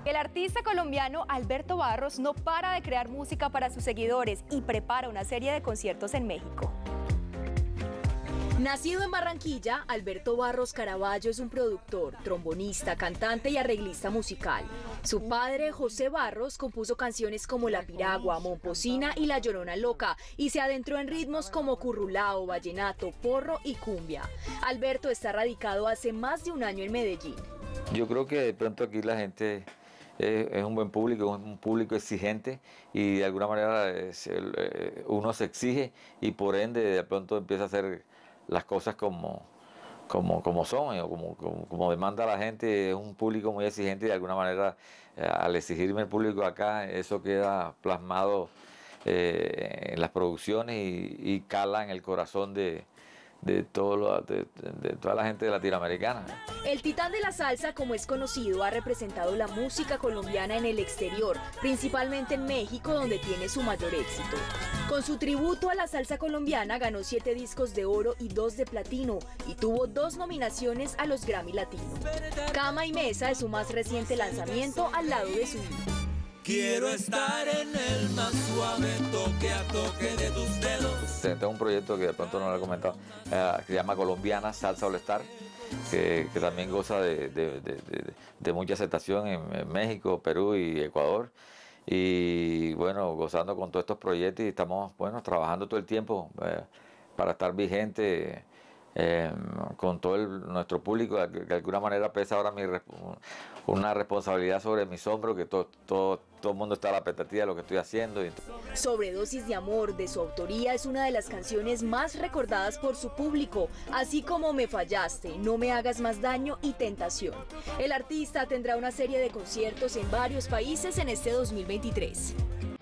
El artista colombiano Alberto Barros no para de crear música para sus seguidores y prepara una serie de conciertos en México. Nacido en Barranquilla, Alberto Barros Caraballo es un productor, trombonista, cantante y arreglista musical. Su padre, José Barros, compuso canciones como La Piragua, Momposina y La Llorona Loca y se adentró en ritmos como currulao, vallenato, porro y cumbia. Alberto está radicado hace más de un año en Medellín. Yo creo que de pronto aquí la gente es un buen público, es un público exigente y de alguna manera uno se exige y por ende de pronto empieza a hacer las cosas como son, como demanda la gente. Es un público muy exigente y de alguna manera al exigirme el público acá, eso queda plasmado en las producciones y cala en el corazón de toda la gente latinoamericana. El titán de la salsa, como es conocido, ha representado la música colombiana en el exterior, principalmente en México, donde tiene su mayor éxito. Con su tributo a la salsa colombiana ganó 7 discos de oro y 2 de platino y tuvo 2 nominaciones a los Grammy Latino. Cama y Mesa es su más reciente lanzamiento al lado de su hijo. Quiero estar en el más suave toque a toque de tus dedos. Tengo un proyecto que de pronto no lo he comentado, que se llama Colombiana Salsa All Star, que también goza de mucha aceptación en México, Perú y Ecuador. Y bueno, gozando con todos estos proyectos y estamos trabajando todo el tiempo para estar vigente con todo nuestro público. De alguna manera pesa ahora una responsabilidad sobre mis hombros, que todo el mundo está a la expectativa de lo que estoy haciendo. Sobredosis de amor, de su autoría, es una de las canciones más recordadas por su público, así como Me fallaste, No me hagas más daño y Tentación. El artista tendrá una serie de conciertos en varios países en este 2023.